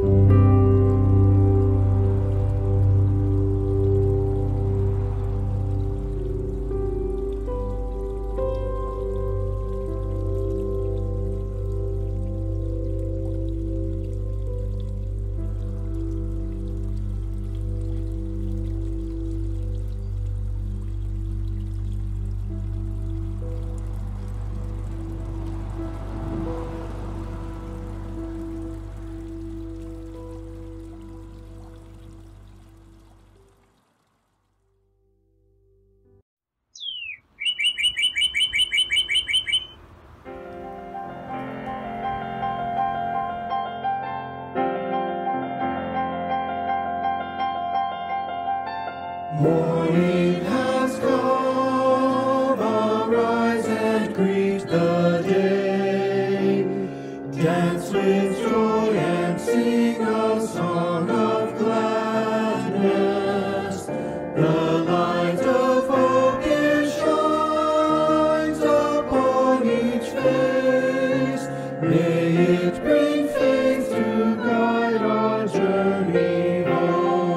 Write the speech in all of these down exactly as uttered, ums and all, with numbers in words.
Morning has come, arise and greet the day. Dance with joy and sing a song of gladness. The light of hope it shines upon each face. May it bring faith to guide our journey home.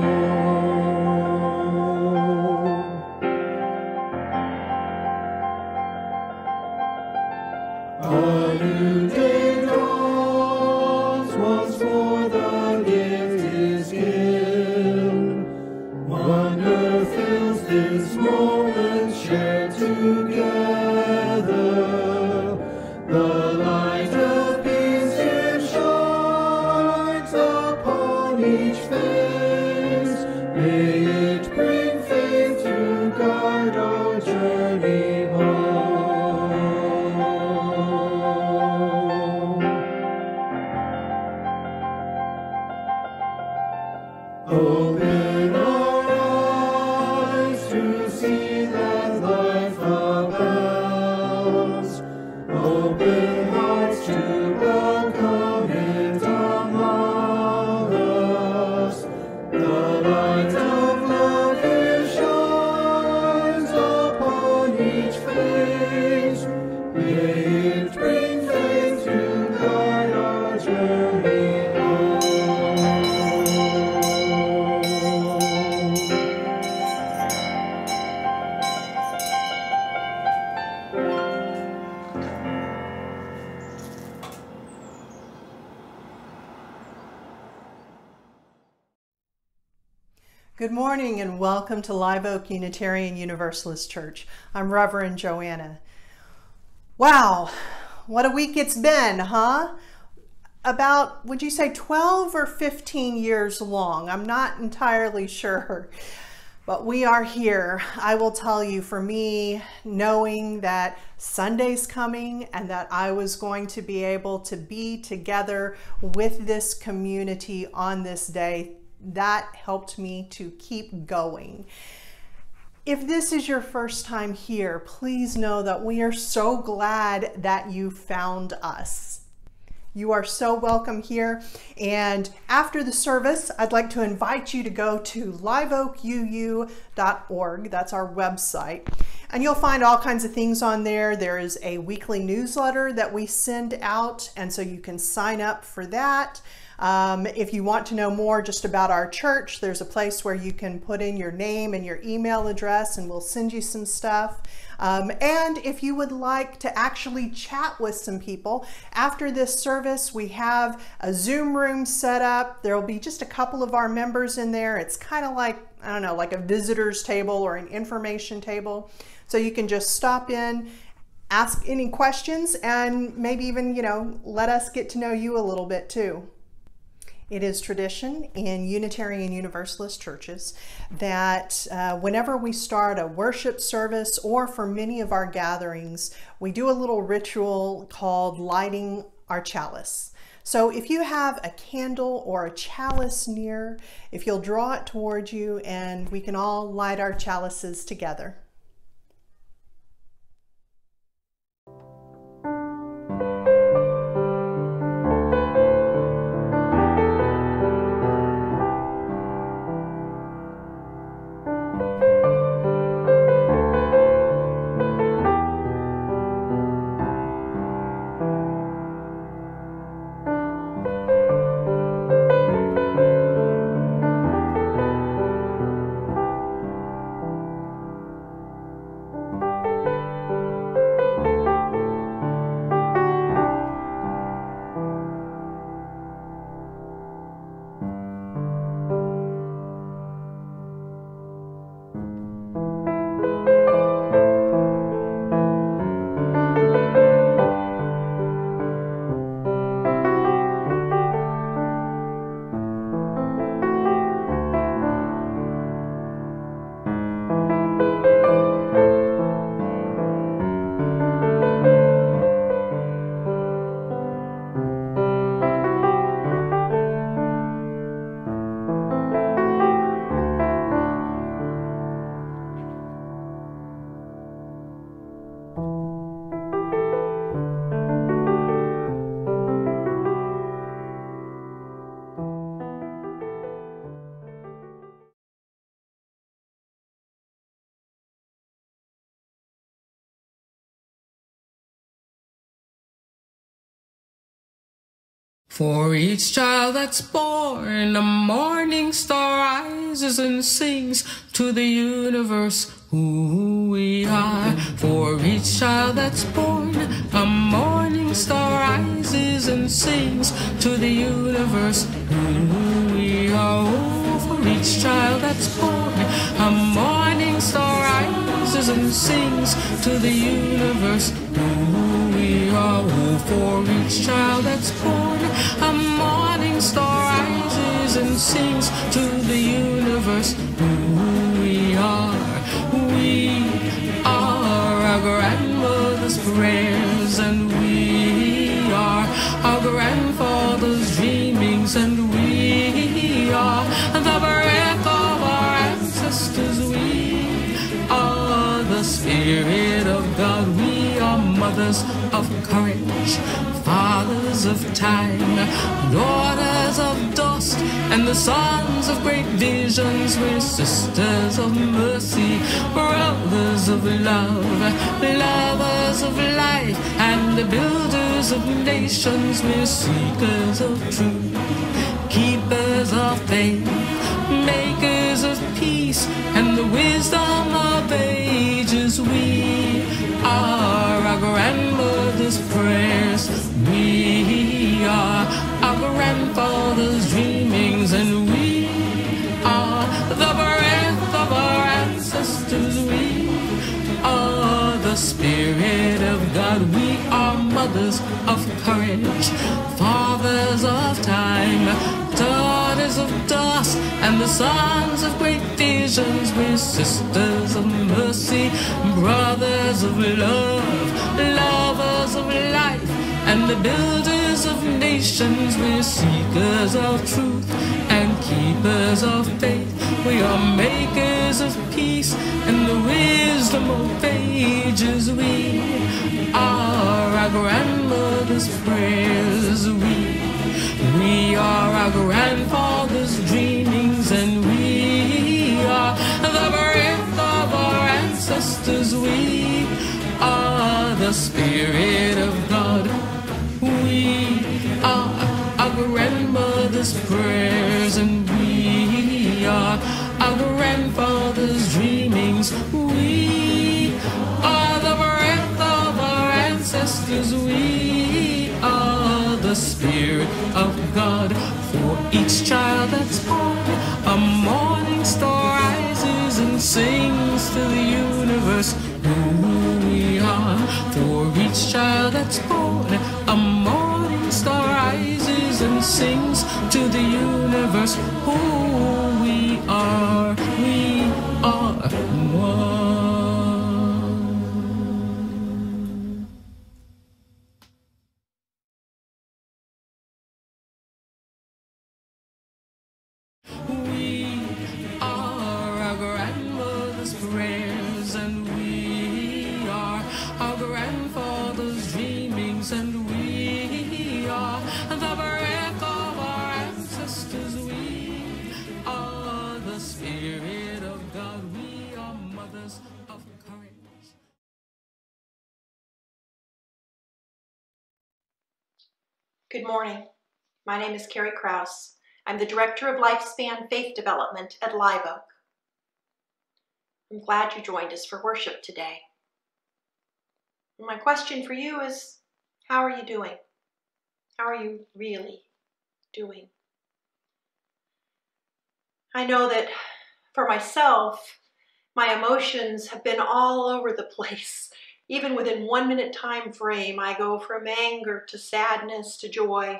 A new day dawns, once more the gift is given. Wonder fills this moment shared together. The light of peace it shines upon each face. May it bring faith to guide our journey home. Open our eyes to see that life abounds. Open hearts to welcome it among us. The light of love it shines upon each face. May it bring faith to guide our journey home. Good morning and welcome to Live Oak Unitarian Universalist Church. I'm Reverend Joanna. Wow, what a week it's been, huh? About, would you say twelve or fifteen years long? I'm not entirely sure, but we are here. I will tell you, for me, knowing that Sunday's coming and that I was going to be able to be together with this community on this day, that helped me to keep going. If this is your first time here, please know that we are so glad that you found us. You are so welcome here. And after the service, I'd like to invite you to go to live oak u u dot org. That's our website. And you'll find all kinds of things on there. There is a weekly newsletter that we send out, and so you can sign up for that. Um, if you want to know more just about our church, there's a place where you can put in your name and your email address, and we'll send you some stuff. Um, and if you would like to actually chat with some people, after this service, we have a Zoom room set up. There will be just a couple of our members in there. It's kind of like, I don't know, like a visitor's table or an information table. So you can just stop in, ask any questions, and maybe even, you know, let us get to know you a little bit too. It is tradition in Unitarian Universalist churches that uh, whenever we start a worship service, or for many of our gatherings, we do a little ritual called lighting our chalice. So if you have a candle or a chalice near, if you'll draw it towards you, and we can all light our chalices together. For each child that's born, a morning star rises and sings to the universe who we are. For each child that's born, a morning star rises and sings to the universe who we are. Oh, for each child that's born, a morning star rises and sings to the universe who we are. Oh, for each child that's born, a morning star rises and sings to the universe who we are. We are our grandmother's prayers, and we are our grandfather's dreamings, and we are the breath of our ancestors. We are the Spirit of God. We are mothers of courage, fathers of time, daughters of dust, and the sons of great visions. We're sisters of mercy, brothers of love, lovers of life, and the builders of nations. We're seekers of truth, keepers of faith, makers of peace, and the wisdom of ages. We are our grandmother's prayers. We are our grandfather's dreamings, and we are the breath of our ancestors. We are the Spirit of God. We are mothers of courage, fathers of time, daughters of dust, and the sons of great visions. We're sisters of mercy, brothers of love, lovers of life, and the builders of nations. We're seekers of truth and keepers of faith. We are makers of peace and the wisdom of ages. We are our grandmother's prayers. We We are our grandfather's dreamings, and we are the breath of our ancestors. We are the Spirit of God. We are our grandmother's prayers, and we are our grandfather's dreamings. We are the breath of our ancestors. We are the Spirit of God. For each child that's born, a morning star rises and sings to the universe who we are. For each child that's born, a morning star rises and sings to the universe who we are. We are one. We are our grandmother's prayers, and we are our grandfather's dreamings, and we are the breath of our ancestors. We are the Spirit of God. We are mothers of courage. Good morning. My name is Carrie Krause. I'm the Director of Lifespan Faith Development at Live Oak. I'm glad you joined us for worship today. My question for you is, how are you doing? How are you really doing? I know that for myself, my emotions have been all over the place. Even within one minute time frame, I go from anger to sadness to joy.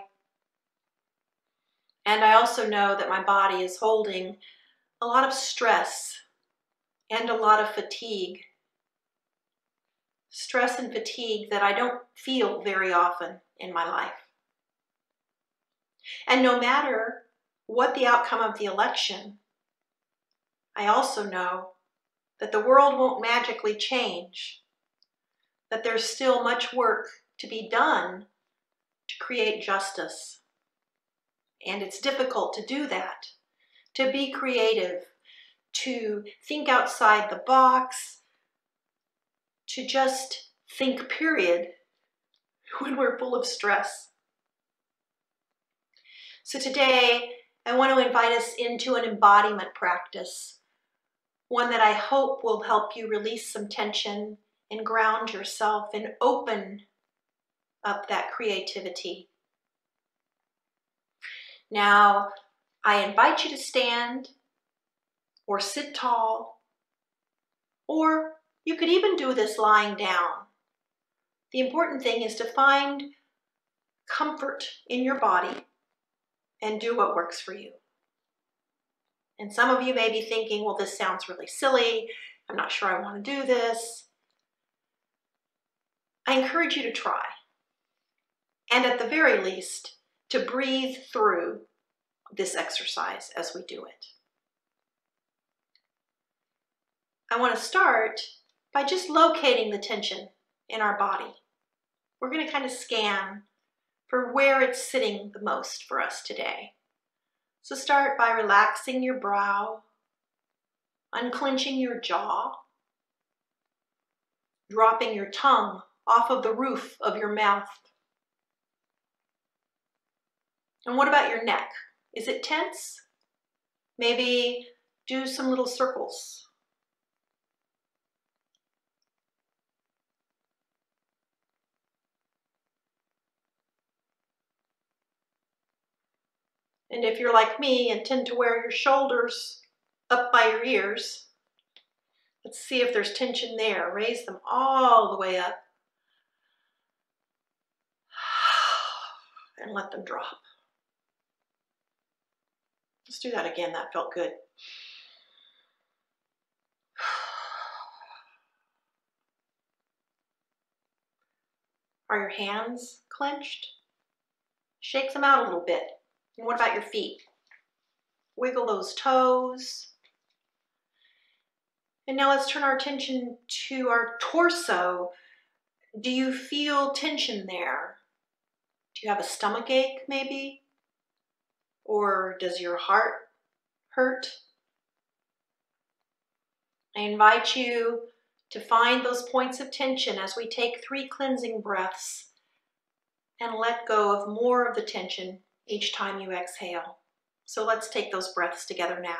And I also know that my body is holding a lot of stress and a lot of fatigue. Stress and fatigue that I don't feel very often in my life. And no matter what the outcome of the election, I also know that the world won't magically change, that there's still much work to be done to create justice. And it's difficult to do that, to be creative, to think outside the box, to just think, period, when we're full of stress. So today, I want to invite us into an embodiment practice, one that I hope will help you release some tension and ground yourself and open up that creativity. Now, I invite you to stand or sit tall, or you could even do this lying down. The important thing is to find comfort in your body and do what works for you. And some of you may be thinking, well, this sounds really silly. I'm not sure I want to do this. I encourage you to try. And at the very least, to breathe through this exercise as we do it. I want to start by just locating the tension in our body. We're going to kind of scan for where it's sitting the most for us today. So start by relaxing your brow, unclenching your jaw, dropping your tongue off of the roof of your mouth. And what about your neck? Is it tense? Maybe do some little circles. And if you're like me and tend to wear your shoulders up by your ears, let's see if there's tension there. Raise them all the way up and let them drop. Let's do that again. That felt good. Are your hands clenched? Shake them out a little bit. And what about your feet? Wiggle those toes. And now let's turn our attention to our torso. Do you feel tension there? Do you have a stomach ache maybe? Or does your heart hurt? I invite you to find those points of tension as we take three cleansing breaths and let go of more of the tension each time you exhale. So let's take those breaths together now.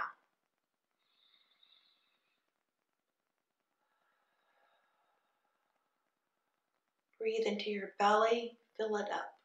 Breathe into your belly, fill it up.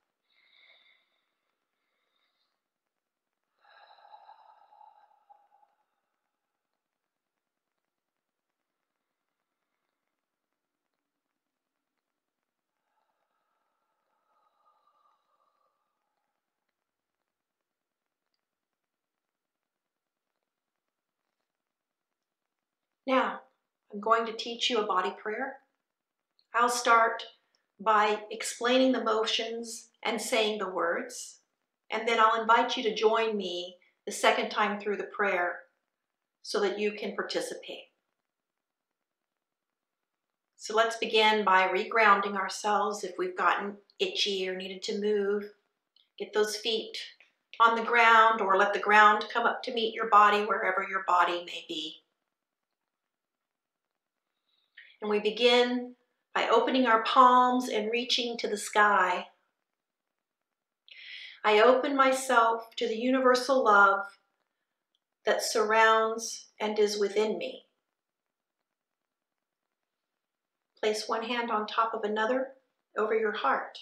Now, I'm going to teach you a body prayer. I'll start by explaining the motions and saying the words, and then I'll invite you to join me the second time through the prayer so that you can participate. So let's begin by regrounding ourselves if we've gotten itchy or needed to move. Get those feet on the ground or let the ground come up to meet your body wherever your body may be. And we begin by opening our palms and reaching to the sky. I open myself to the universal love that surrounds and is within me. Place one hand on top of another over your heart.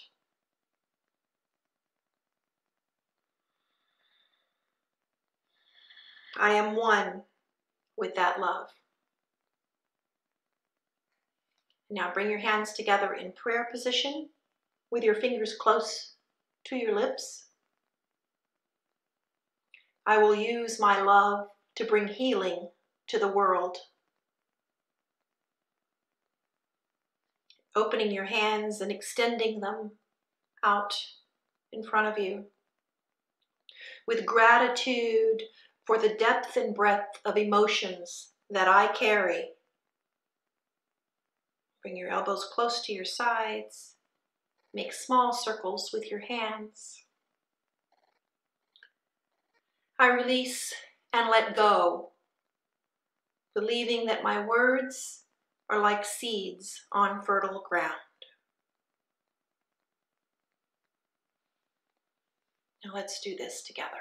I am one with that love. Now bring your hands together in prayer position with your fingers close to your lips. I will use my love to bring healing to the world. Opening your hands and extending them out in front of you. With gratitude for the depth and breadth of emotions that I carry. Bring your elbows close to your sides. Make small circles with your hands. I release and let go, believing that my words are like seeds on fertile ground. Now let's do this together.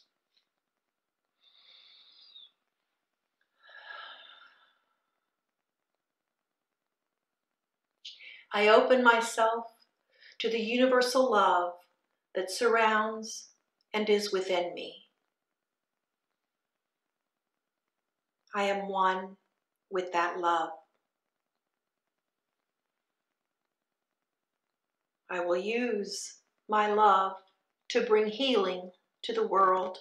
I open myself to the universal love that surrounds and is within me. I am one with that love. I will use my love to bring healing to the world.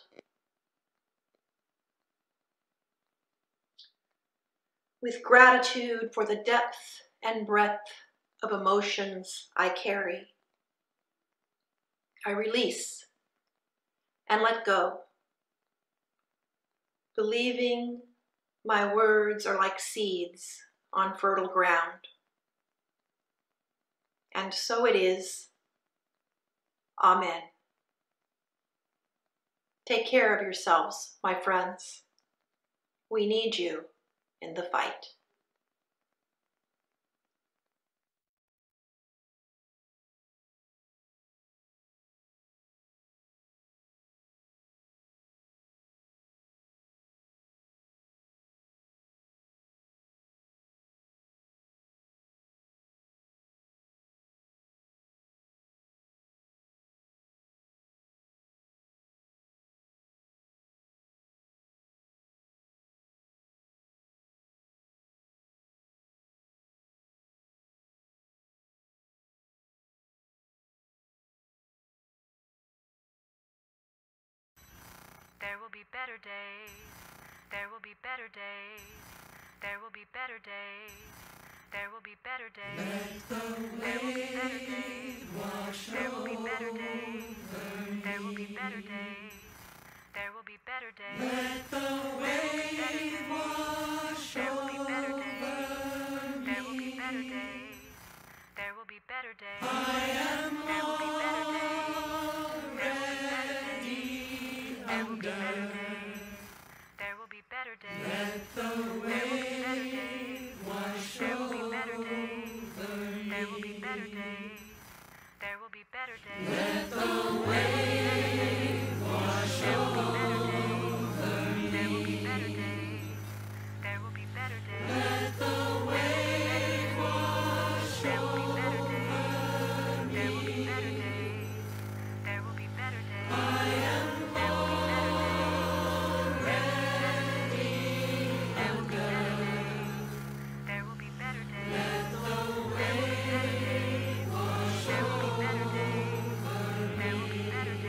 With gratitude for the depth and breadth of emotions I carry, I release and let go, believing my words are like seeds on fertile ground. And so it is. Amen. Take care of yourselves, my friends. We need you in the fight. There will be better days. There will be better days. There will be better days. There will be better days. There will be better days. There will be better days. There will be better days. There will be better days. Let the wave wash over. There will be better days. There will be better days. There will be better days. I am there will be better days. There will be better days. There will be better days. There will be better days. Let the wave wash over. There will be better days. There will be better days. There will be better days. Let the wave wash over. There will be better days. There will be better days. Let the wave wash over. There will be better days. There will be better days. There will be better days. I am there will be better days. There will be better days. There will be better days. Let the wave wash over. There will be better days. There will be better days.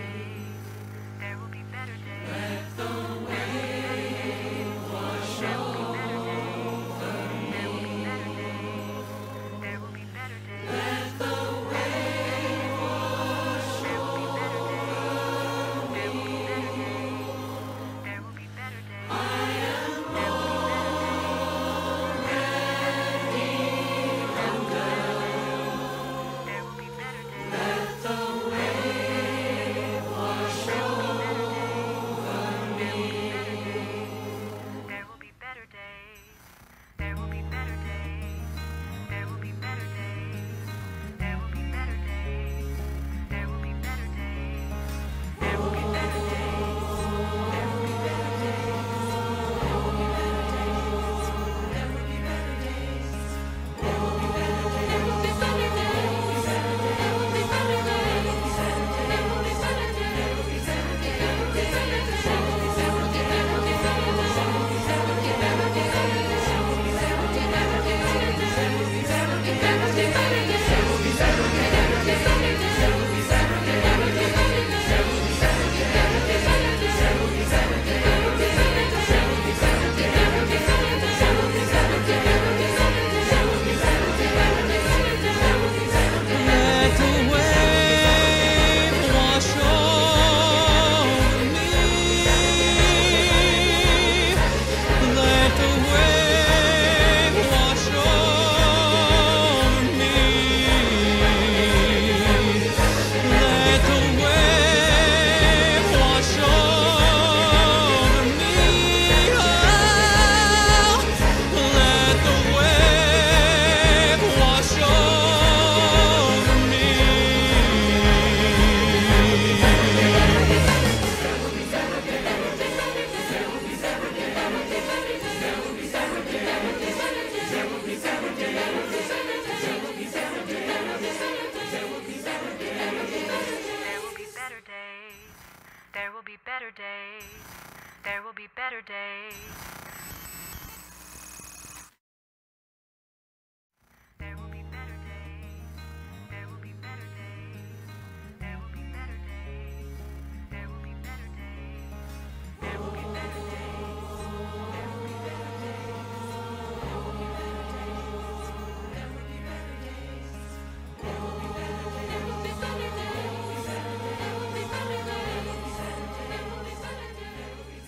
There will be better days. There will be better days. There will be better days. There will be better days. There will be better days. There will be better days. There will be better days. There will be better days. There will be better days. There will be better days. There will be better days. There will be better days. There will be better days.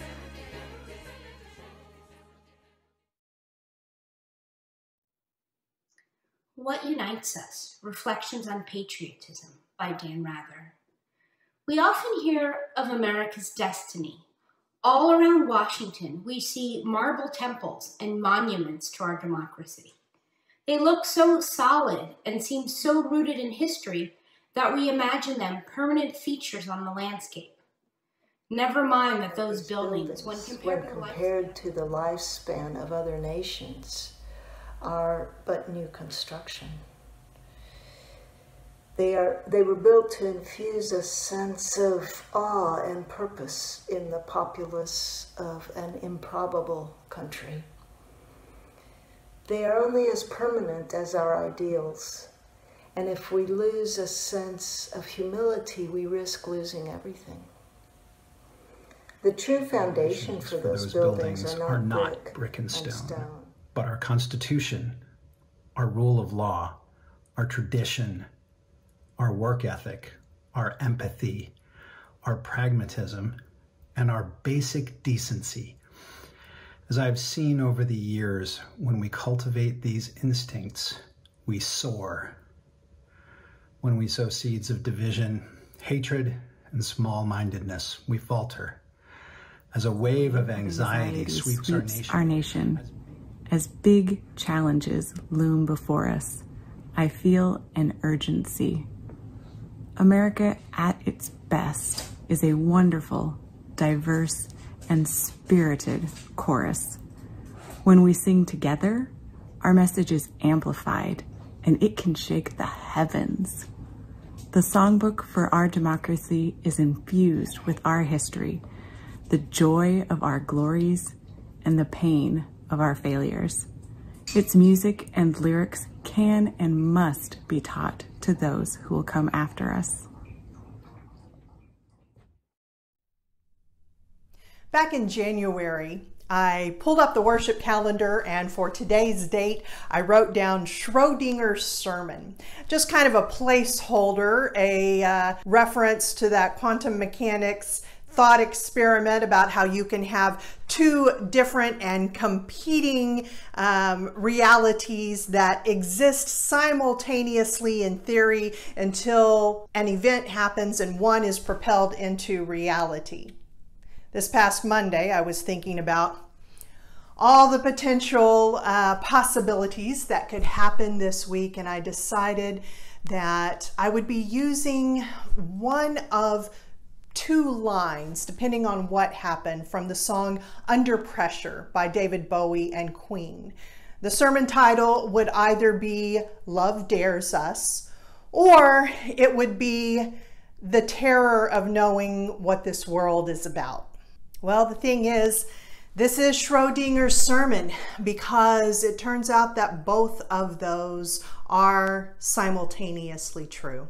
What Unites Us? Reflections on Patriotism by Dan Rather. We often hear of America's destiny. All around Washington, we see marble temples and monuments to our democracy. They look so solid and seem so rooted in history that we imagine them permanent features on the landscape. Never mind that those buildings, when compared, when compared to the lifespan of other nations, are but new construction. They are they were built to infuse a sense of awe and purpose in the populace of an improbable country. They are only as permanent as our ideals, and if we lose a sense of humility, we risk losing everything. The true foundation for those buildings are not brick and stone. But our Constitution, our rule of law, our tradition, our work ethic, our empathy, our pragmatism, and our basic decency. As I've seen over the years, when we cultivate these instincts, we soar. When we sow seeds of division, hatred, and small-mindedness, we falter. As a wave of anxiety, anxiety sweeps, sweeps our nation. Our nation. As big challenges loom before us, I feel an urgency. America at its best is a wonderful, diverse, and spirited chorus. When we sing together, our message is amplified and it can shake the heavens. The songbook for our democracy is infused with our history, the joy of our glories and the pain of our failures. Its music and lyrics can and must be taught to those who will come after us. Back in January, I pulled up the worship calendar, and for today's date, I wrote down Schrodinger's sermon. Just kind of a placeholder, a uh, reference to that quantum mechanics thought experiment about how you can have two different and competing um, realities that exist simultaneously in theory until an event happens and one is propelled into reality. This past Monday, I was thinking about all the potential uh, possibilities that could happen this week, and I decided that I would be using one of two lines, depending on what happened, from the song Under Pressure by David Bowie and Queen. The sermon title would either be Love Dares Us, or it would be The Terror of Knowing What This World Is About. Well, the thing is, this is Schrodinger's sermon, because it turns out that both of those are simultaneously true.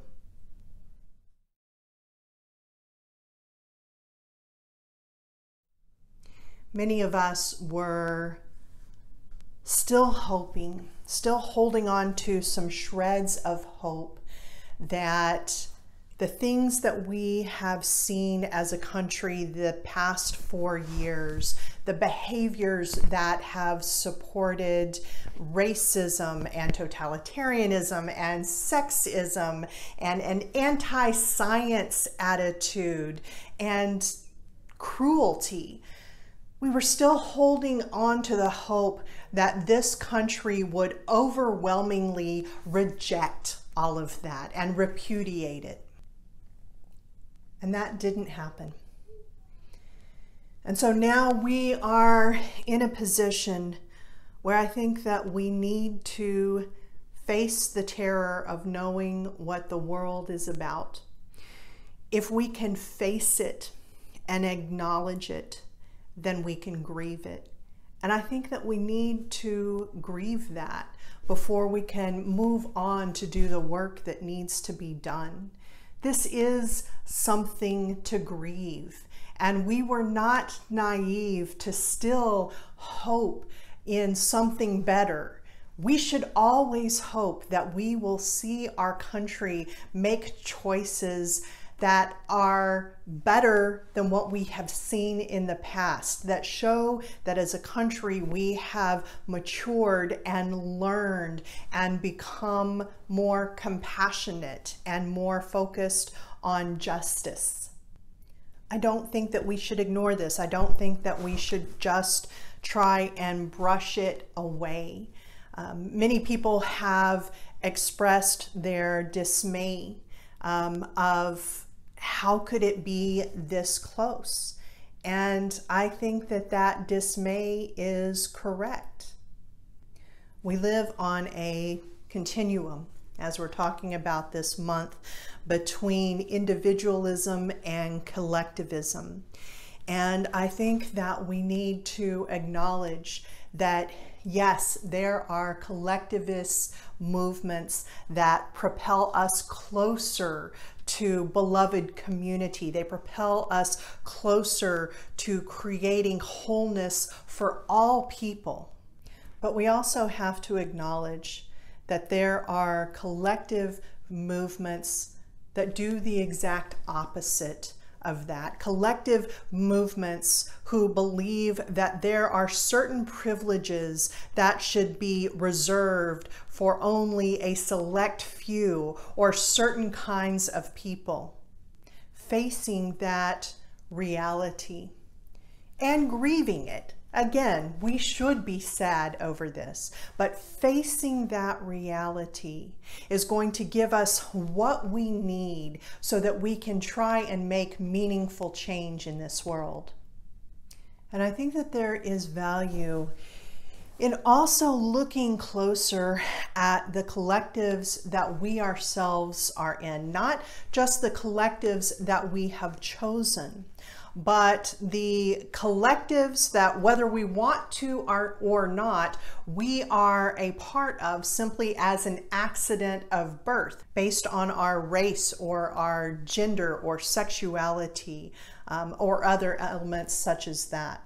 Many of us were still hoping, still holding on to some shreds of hope that the things that we have seen as a country the past four years, the behaviors that have supported racism and totalitarianism and sexism and an anti-science attitude and cruelty, we were still holding on to the hope that this country would overwhelmingly reject all of that and repudiate it. And that didn't happen. And so now we are in a position where I think that we need to face the terror of knowing what the world is about. If we can face it and acknowledge it, then we can grieve it. And I think that we need to grieve that before we can move on to do the work that needs to be done. This is something to grieve. And we were not naive to still hope in something better. We should always hope that we will see our country make choices that are better than what we have seen in the past, that show that as a country we have matured and learned and become more compassionate and more focused on justice. I don't think that we should ignore this. I don't think that we should just try and brush it away. Um, many people have expressed their dismay um, of how could it be this close? And I think that that dismay is correct. We live on a continuum, as we're talking about this month, between individualism and collectivism. And I think that we need to acknowledge that yes, there are collectivist movements that propel us closer to beloved community. They propel us closer to creating wholeness for all people. But we also have to acknowledge that there are collective movements that do the exact opposite of that. Collective movements who believe that there are certain privileges that should be reserved for only a select few or certain kinds of people. Facing that reality and grieving it. Again, we should be sad over this, but facing that reality is going to give us what we need so that we can try and make meaningful change in this world. And I think that there is value in also looking closer at the collectives that we ourselves are in, not just the collectives that we have chosen, but the collectives that whether we want to or, or not, we are a part of simply as an accident of birth based on our race or our gender or sexuality um, or other elements such as that.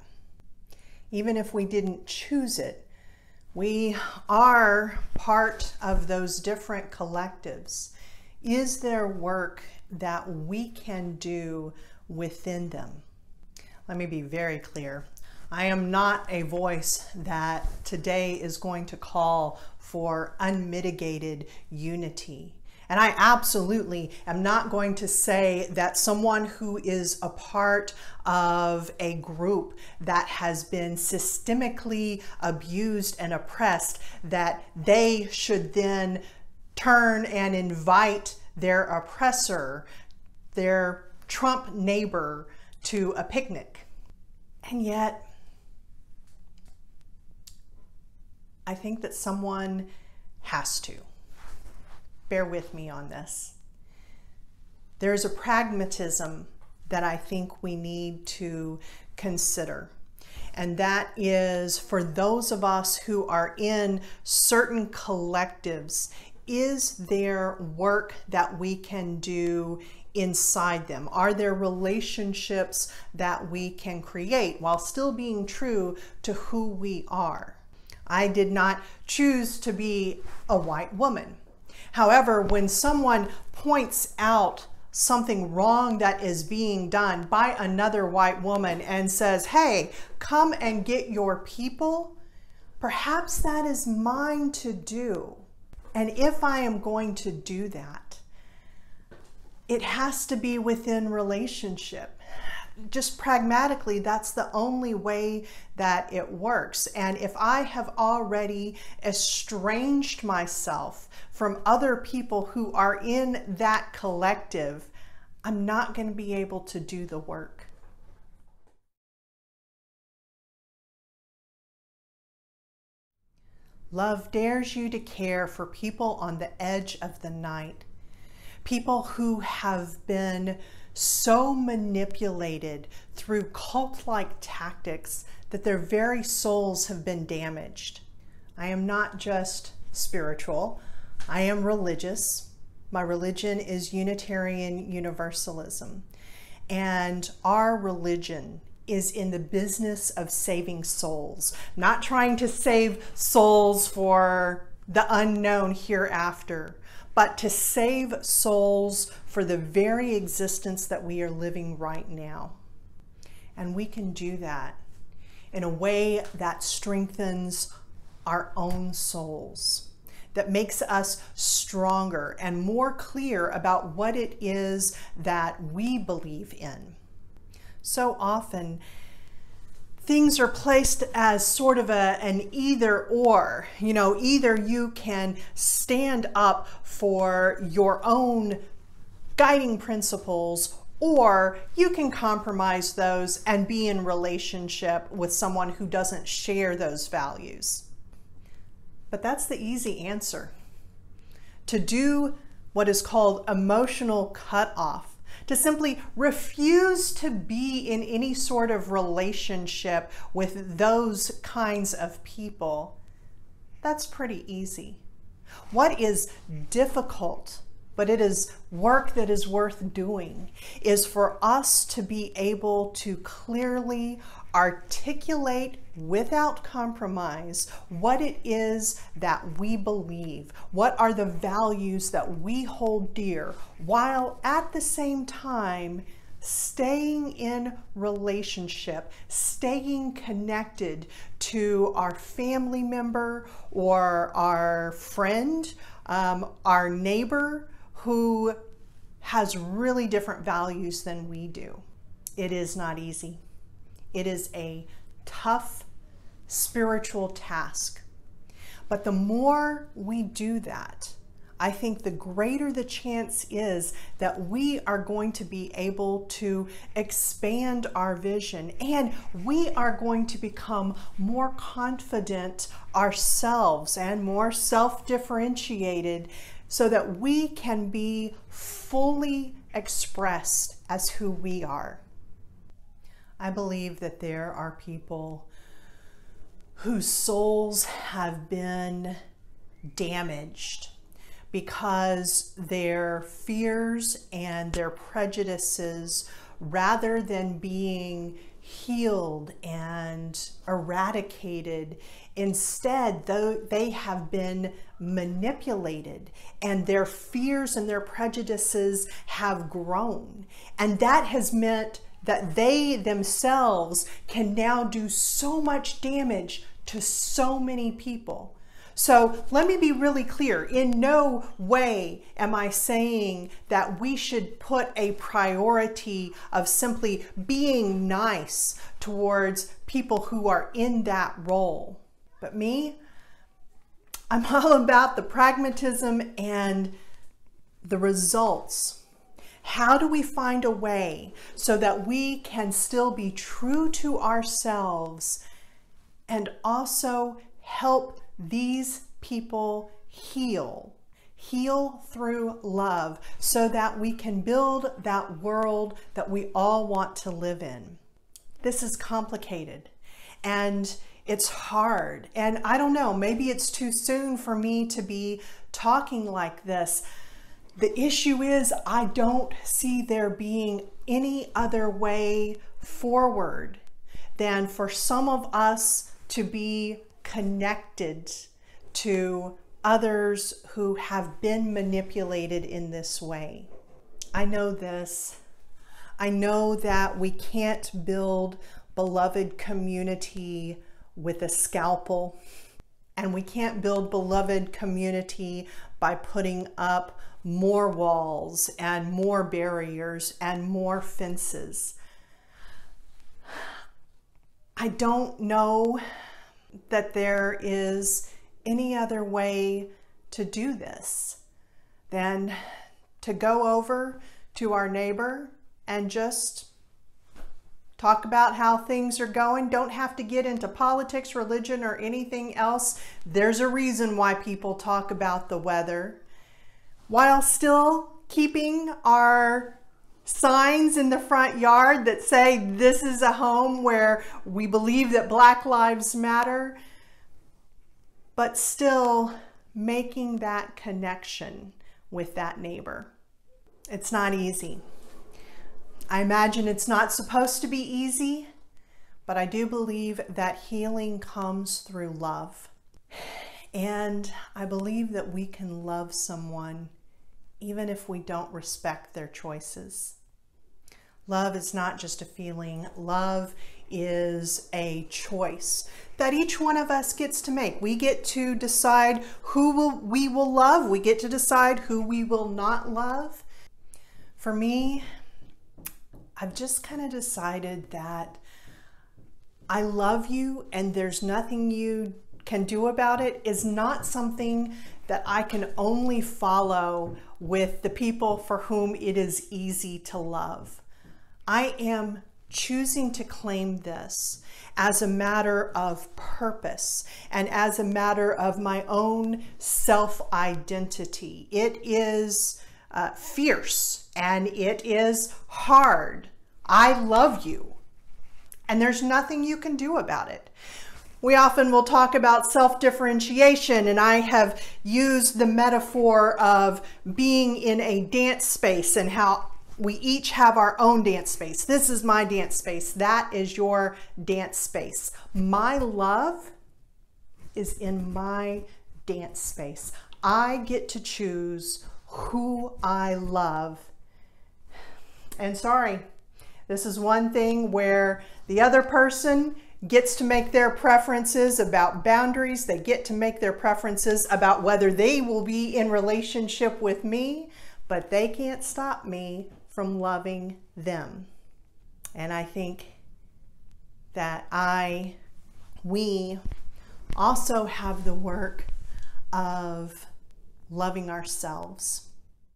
Even if we didn't choose it, we are part of those different collectives. Is there work that we can do within them? Let me be very clear. I am not a voice that today is going to call for unmitigated unity. And I absolutely am not going to say that someone who is a part of a group that has been systemically abused and oppressed, that they should then turn and invite their oppressor, their Trump neighbor, to a picnic. And yet, I think that someone has to. Bear with me on this. There's a pragmatism that I think we need to consider. And that is for those of us who are in certain collectives, is there work that we can do inside them? Are there relationships that we can create while still being true to who we are? I did not choose to be a white woman. However, when someone points out something wrong that is being done by another white woman and says, hey, come and get your people, perhaps that is mine to do. And if I am going to do that, it has to be within relationship. Just pragmatically, that's the only way that it works. And if I have already estranged myself from other people who are in that collective, I'm not going to be able to do the work. Love dares you to care for people on the edge of the night. People who have been so manipulated through cult-like tactics that their very souls have been damaged. I am not just spiritual, I am religious. My religion is Unitarian Universalism, and our religion is in the business of saving souls, not trying to save souls for the unknown hereafter, but to save souls for the very existence that we are living right now. And we can do that in a way that strengthens our own souls, that makes us stronger and more clear about what it is that we believe in. So often, things are placed as sort of a, an either or. You know, either you can stand up for your own guiding principles, or you can compromise those and be in relationship with someone who doesn't share those values. But that's the easy answer. To do what is called emotional cutoff, to simply refuse to be in any sort of relationship with those kinds of people, that's pretty easy. What is difficult, but it is work that is worth doing, is for us to be able to clearly articulate without compromise what it is that we believe, what are the values that we hold dear, while at the same time staying in relationship, staying connected to our family member or our friend, um, our neighbor who has really different values than we do. It is not easy. It is a tough spiritual task. But the more we do that, I think the greater the chance is that we are going to be able to expand our vision, and we are going to become more confident ourselves and more self-differentiated so that we can be fully expressed as who we are. I believe that there are people whose souls have been damaged because their fears and their prejudices, rather than being healed and eradicated, instead, though, they have been manipulated, and their fears and their prejudices have grown. And that has meant that they themselves can now do so much damage to so many people. So let me be really clear. In no way am I saying that we should put a priority of simply being nice towards people who are in that role. But me, I'm all about the pragmatism and the results. How do we find a way so that we can still be true to ourselves and also help these people heal? Heal through love so that we can build that world that we all want to live in. This is complicated and it's hard. And I don't know, maybe it's too soon for me to be talking like this. The issue is I don't see there being any other way forward than for some of us to be connected to others who have been manipulated in this way. I know this. I know that we can't build beloved community with a scalpel, and we can't build beloved community by putting up more walls and more barriers and more fences. I don't know that there is any other way to do this than to go over to our neighbor and just talk about how things are going. Don't have to get into politics, religion, or anything else. There's a reason why people talk about the weather, while still keeping our signs in the front yard that say this is a home where we believe that Black Lives Matter, but still making that connection with that neighbor. It's not easy. I imagine it's not supposed to be easy, but I do believe that healing comes through love. And I believe that we can love someone even if we don't respect their choices. Love is not just a feeling. Love is a choice that each one of us gets to make. We get to decide who will, we will love. We get to decide who we will not love. For me, I've just kind of decided that I love you and there's nothing you can do about it is not something that I can only follow with the people for whom it is easy to love. I am choosing to claim this as a matter of purpose and as a matter of my own self-identity. It is uh, fierce and it is hard. I love you, and there's nothing you can do about it. We often will talk about self-differentiation, and I have used the metaphor of being in a dance space and how we each have our own dance space. This is my dance space. That is your dance space. My love is in my dance space. I get to choose who I love. And sorry, this is one thing where the other person gets to make their preferences about boundaries. They get to make their preferences about whether they will be in relationship with me, but they can't stop me from loving them. And I think that I, we also have the work of loving ourselves.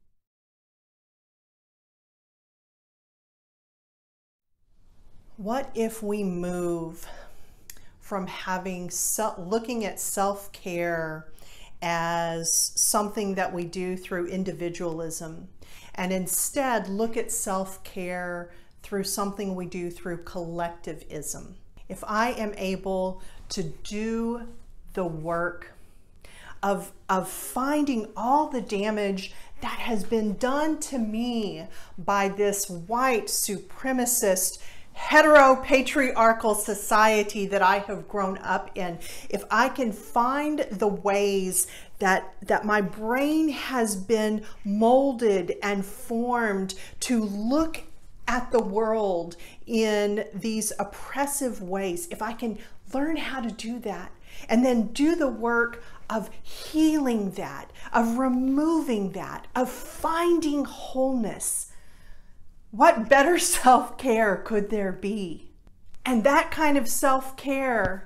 What if we move from having self, looking at self-care as something that we do through individualism, and instead look at self-care through something we do through collectivism? If I am able to do the work of, of finding all the damage that has been done to me by this white supremacist heteropatriarchal society that I have grown up in, if I can find the ways that, that my brain has been molded and formed to look at the world in these oppressive ways, if I can learn how to do that and then do the work of healing that, of removing that, of finding wholeness, what better self-care could there be? And that kind of self-care,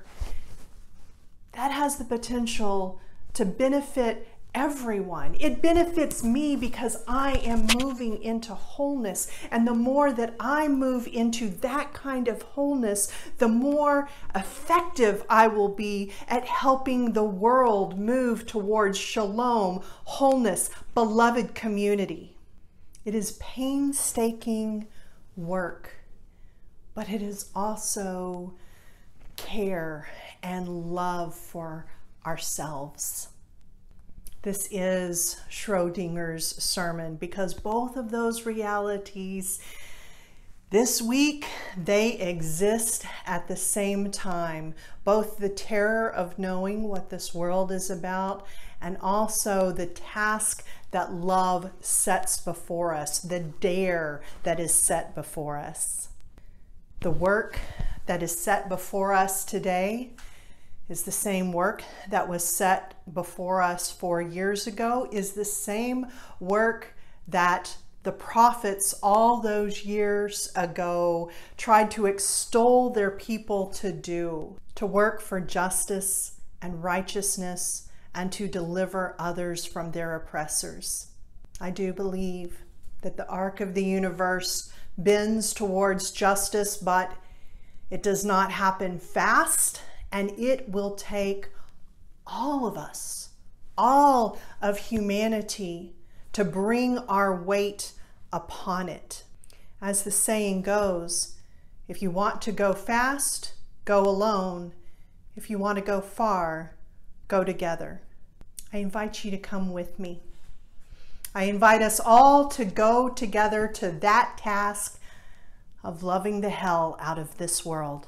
that has the potential to benefit everyone. It benefits me because I am moving into wholeness. And the more that I move into that kind of wholeness, the more effective I will be at helping the world move towards shalom, wholeness, beloved community. It is painstaking work, but it is also care and love for ourselves. This is Schrodinger's sermon, because both of those realities this week, they exist at the same time. Both the terror of knowing what this world is about and also the task that love sets before us, the dare that is set before us. The work that is set before us today is the same work that was set before us four years ago, is the same work that the prophets all those years ago tried to extol their people to do, to work for justice and righteousness and to deliver others from their oppressors. I do believe that the arc of the universe bends towards justice, but it does not happen fast, and it will take all of us, all of humanity, to bring our weight upon it. As the saying goes, if you want to go fast, go alone. If you want to go far, go together. I invite you to come with me. I invite us all to go together to that task of loving the hell out of this world.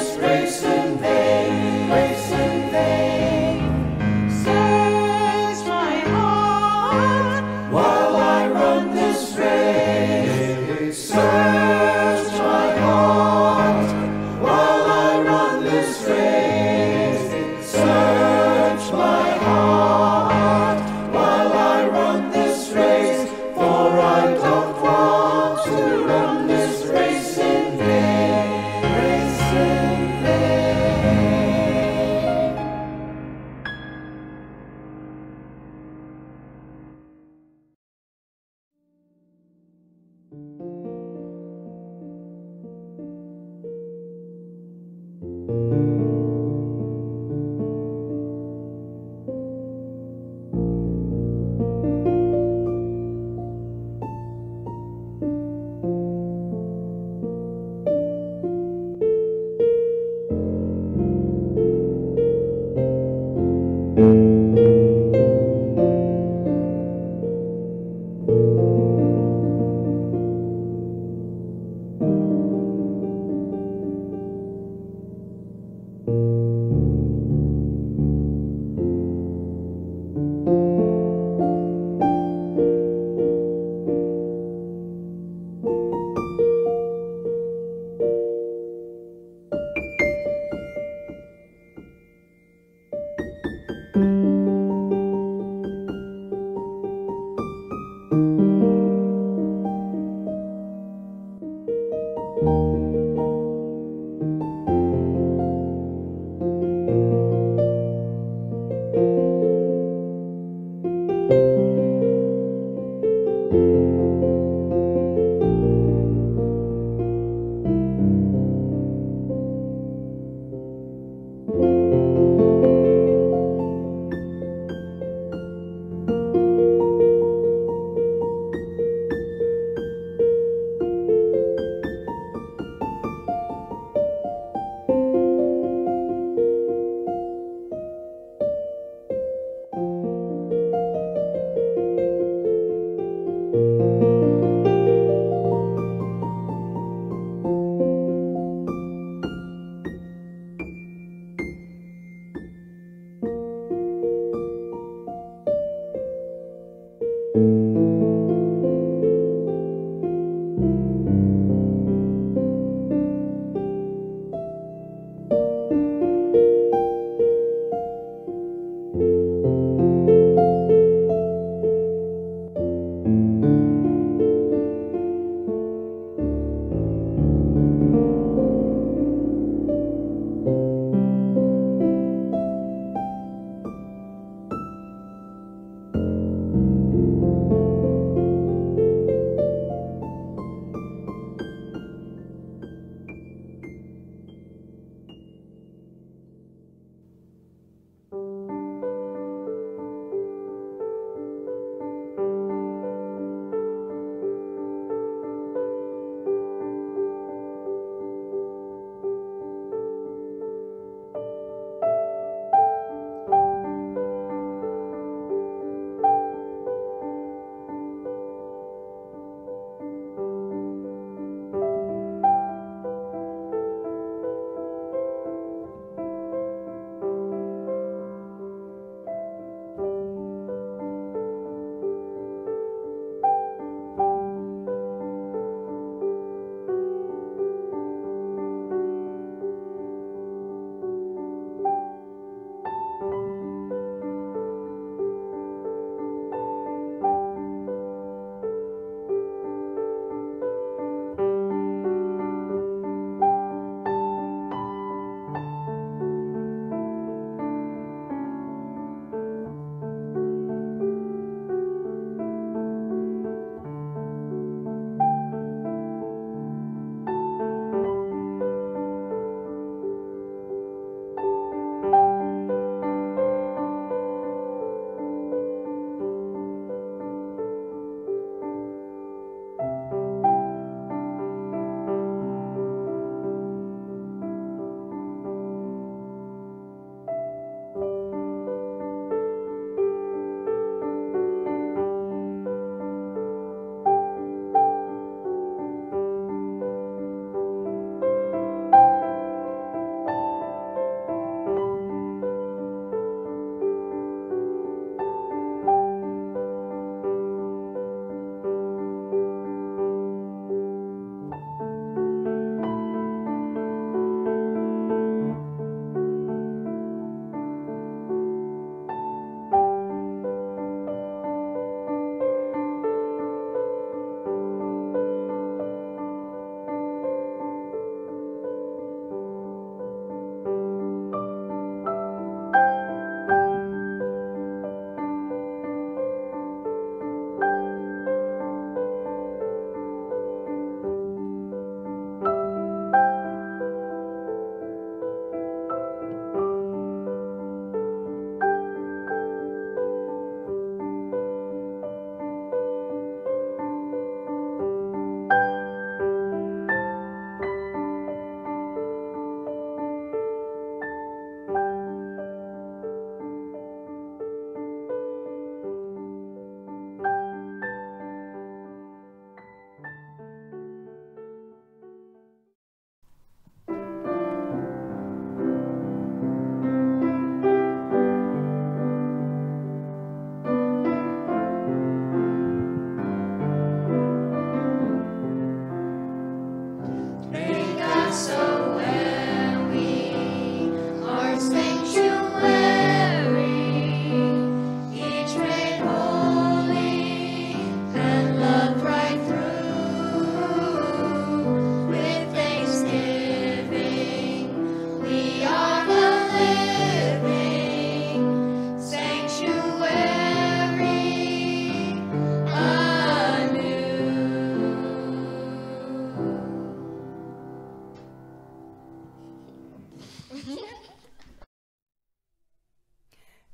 Race in vain. Search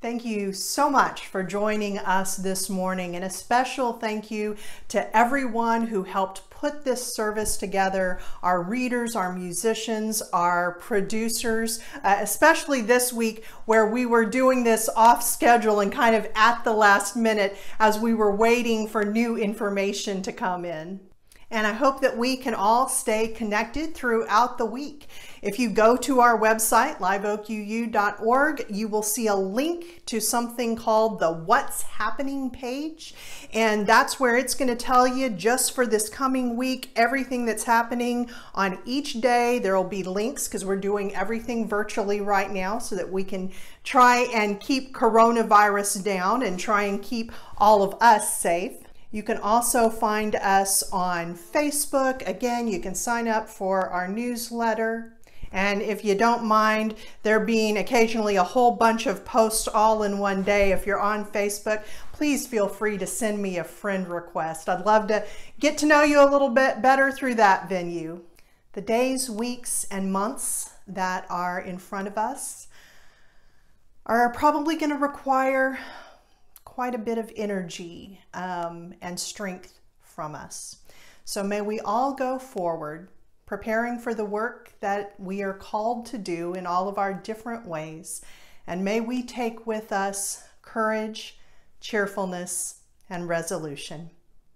Thank you so much for joining us this morning, and a special thank you to everyone who helped put this service together, our readers, our musicians, our producers, uh, especially this week where we were doing this off schedule and kind of at the last minute as we were waiting for new information to come in. And I hope that we can all stay connected throughout the week. If you go to our website, live oak u u dot org, you will see a link to something called the What's Happening page. And that's where it's going to tell you just for this coming week, everything that's happening on each day. There will be links because we're doing everything virtually right now so that we can try and keep coronavirus down and try and keep all of us safe. You can also find us on Facebook. Again, you can sign up for our newsletter. And if you don't mind there being occasionally a whole bunch of posts all in one day, if you're on Facebook, please feel free to send me a friend request. I'd love to get to know you a little bit better through that venue. The days, weeks, and months that are in front of us are probably going to require quite a bit of energy um, and strength from us. So may we all go forward, preparing for the work that we are called to do in all of our different ways. And may we take with us courage, cheerfulness, and resolution.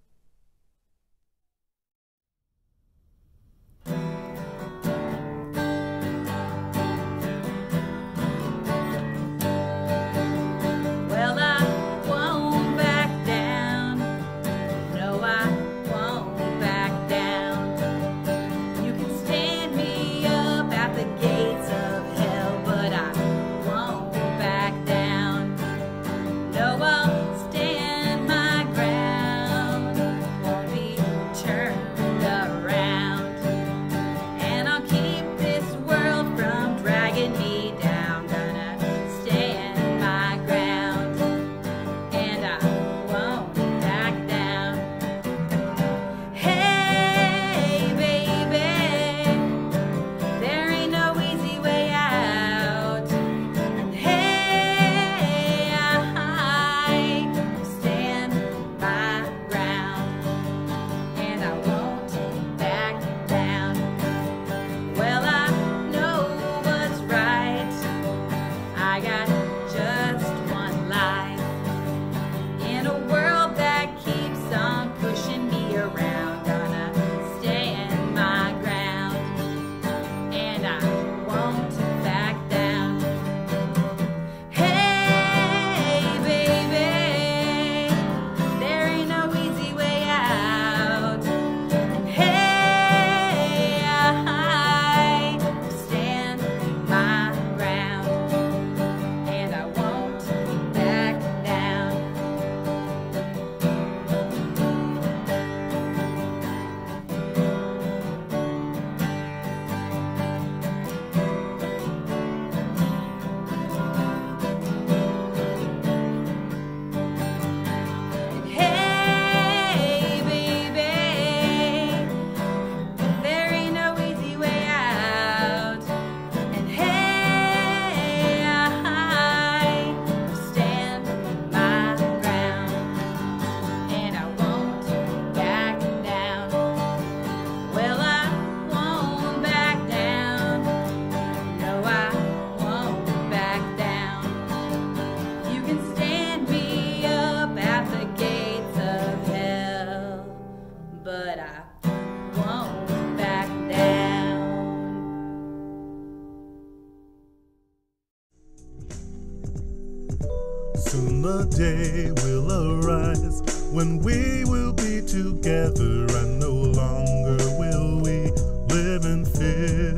Soon the day will arise when we will be together, and no longer will we live in fear.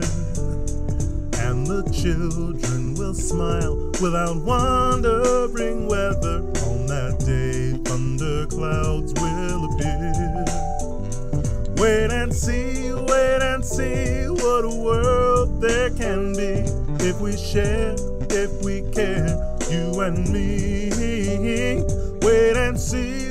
And the children will smile without wondering whether on that day thunder clouds will appear. Wait and see, wait and see what a world there can be if we share, if we care, you and me. Wait and see.